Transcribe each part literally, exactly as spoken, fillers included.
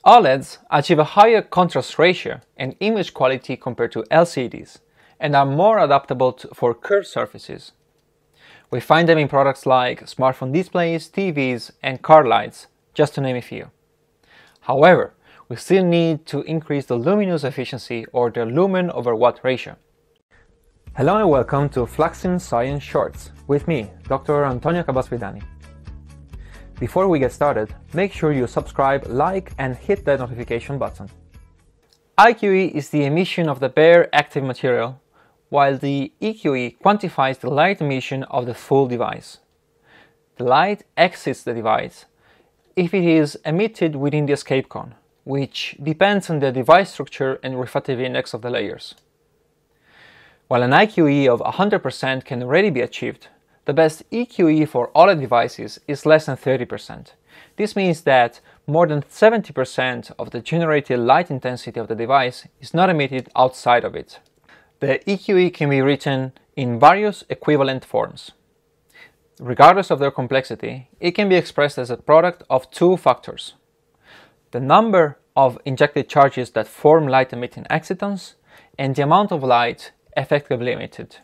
OLEDs achieve a higher contrast ratio and image quality compared to L C Ds and are more adaptable to, for curved surfaces. We find them in products like smartphone displays, T Vs, and car lights, just to name a few. However, we still need to increase the luminous efficiency, or the lumen over watt ratio. Hello and welcome to Fluxim Science Shorts with me, Doctor Antonio Cabasvidani. Before we get started, make sure you subscribe, like, and hit that notification button. I Q E is the emission of the bare active material, while the E Q E quantifies the light emission of the full device. The light exits the device if it is emitted within the escape cone, which depends on the device structure and refractive index of the layers. While an I Q E of one hundred percent can already be achieved, the best E Q E for OLED devices is less than thirty percent. This means that more than seventy percent of the generated light intensity of the device is not emitted outside of it. The E Q E can be written in various equivalent forms. Regardless of their complexity, it can be expressed as a product of two factors: the number of injected charges that form light-emitting excitons and the amount of light effectively emitted.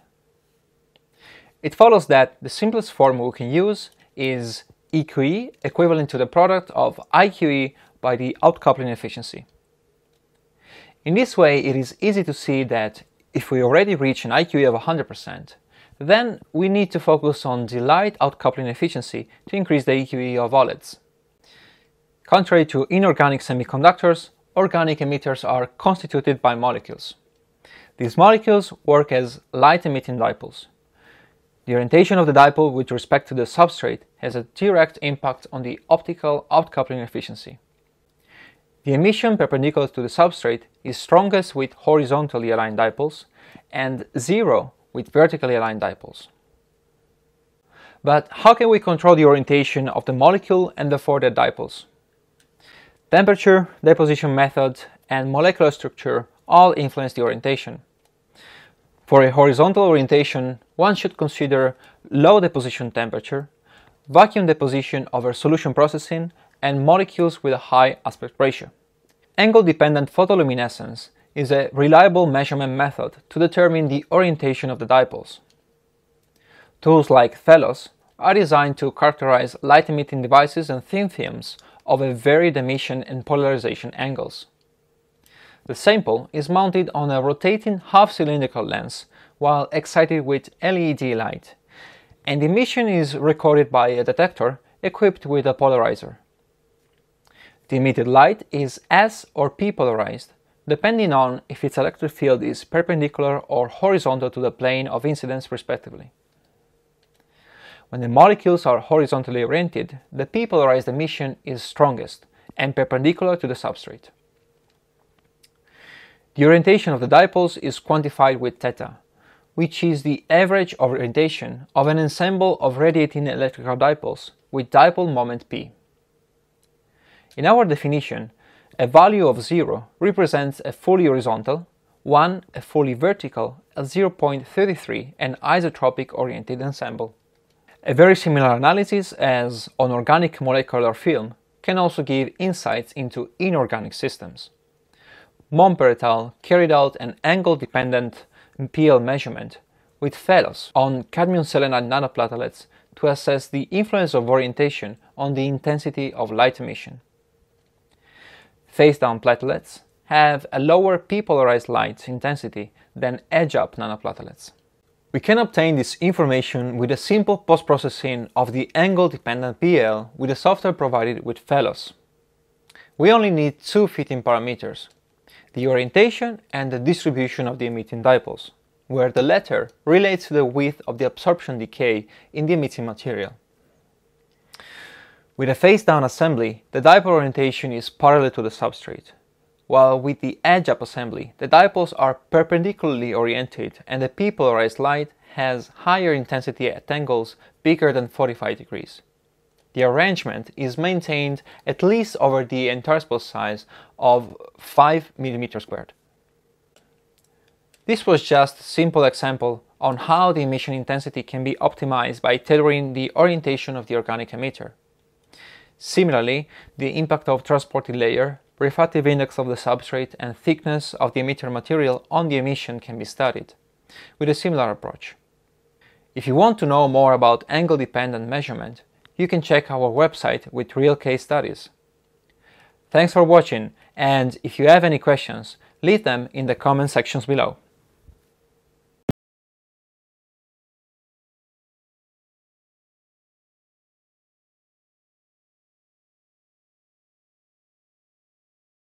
It follows that the simplest form we can use is E Q E equivalent to the product of I Q E by the outcoupling efficiency. In this way, it is easy to see that if we already reach an I Q E of one hundred percent, then we need to focus on the light outcoupling efficiency to increase the E Q E of OLEDs. Contrary to inorganic semiconductors, organic emitters are constituted by molecules. These molecules work as light-emitting dipoles. The orientation of the dipole with respect to the substrate has a direct impact on the optical outcoupling efficiency. The emission perpendicular to the substrate is strongest with horizontally aligned dipoles and zero with vertically aligned dipoles. But how can we control the orientation of the molecule and therefore the dipoles? Temperature, deposition method, and molecular structure all influence the orientation. For a horizontal orientation, one should consider low deposition temperature, vacuum deposition over solution processing, and molecules with a high aspect ratio. Angle-dependent photoluminescence is a reliable measurement method to determine the orientation of the dipoles. Tools like Phelos are designed to characterize light-emitting devices and thin films of a varied emission and polarization angles. The sample is mounted on a rotating half-cylindrical lens while excited with L E D light, and emission is recorded by a detector equipped with a polarizer. The emitted light is S or P polarized, depending on if its electric field is perpendicular or horizontal to the plane of incidence respectively. When the molecules are horizontally oriented, the P polarized emission is strongest and perpendicular to the substrate. The orientation of the dipoles is quantified with theta, which is the average orientation of an ensemble of radiating electrical dipoles with dipole moment P. In our definition, a value of zero represents a fully horizontal, one a fully vertical, a zero point three three an isotropic oriented ensemble. A very similar analysis as on organic molecular film can also give insights into inorganic systems. Momper et al. Carried out an angle-dependent P L measurement with Phelos on cadmium selenide nanoplatelets to assess the influence of orientation on the intensity of light emission. Face-down platelets have a lower P-polarized light intensity than edge-up nanoplatelets. We can obtain this information with a simple post-processing of the angle-dependent P L with the software provided with Phelos. We only need two fitting parameters: the orientation and the distribution of the emitting dipoles, where the latter relates to the width of the absorption decay in the emitting material. With a face-down assembly, the dipole orientation is parallel to the substrate, while with the edge-up assembly, the dipoles are perpendicularly oriented and the P-polarized light has higher intensity at angles bigger than forty-five degrees. The arrangement is maintained at least over the interpole size of five millimeters squared. This was just a simple example on how the emission intensity can be optimized by tailoring the orientation of the organic emitter. Similarly, the impact of transported layer, refractive index of the substrate and thickness of the emitter material on the emission can be studied, with a similar approach. If you want to know more about angle-dependent measurement, you can check our website with real case studies. Thanks for watching, and if you have any questions, leave them in the comment sections below.